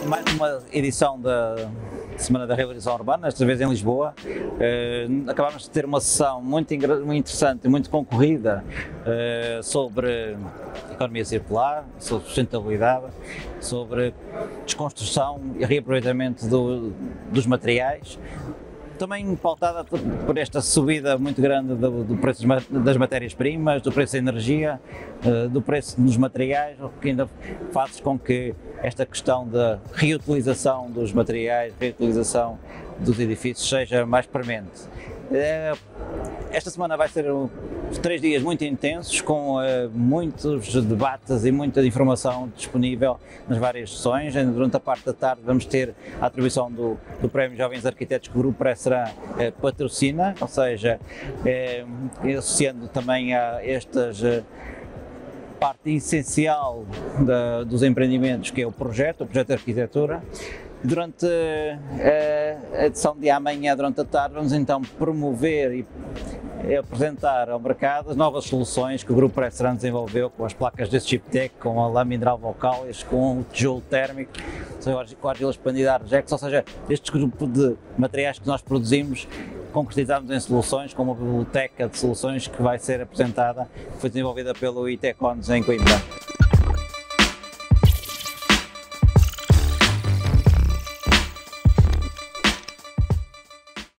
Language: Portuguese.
Mais uma edição da Semana da Reabilitação Urbana, esta vez em Lisboa. Acabámos de ter uma sessão muito interessante e muito concorrida sobre economia circular, sobre sustentabilidade, sobre desconstrução e reaproveitamento dos materiais. Também pautada por esta subida muito grande do preço das matérias-primas, do preço da energia, do preço dos materiais, o que ainda faz com que esta questão da reutilização dos materiais, reutilização dos edifícios seja mais premente. Esta semana vai ser 3 dias muito intensos, com muitos debates e muita informação disponível nas várias sessões. Durante a parte da tarde vamos ter a atribuição do Prémio Jovens Arquitetos que o Grupo Pré-Serã patrocina, ou seja, associando também a estas parte essencial dos empreendimentos, que é o projeto de arquitetura. Durante a edição de amanhã, durante a tarde, vamos então promover e apresentar ao mercado as novas soluções que o Grupo Pré-Serã desenvolveu com as placas de Chiptec, com a lâmina hidroalvocalis, com o tijolo térmico, com a argila expandida Argex, ou seja, este grupo de materiais que nós produzimos concretizamos em soluções, com uma biblioteca de soluções que vai ser apresentada, que foi desenvolvida pelo Itecones em Coimbra.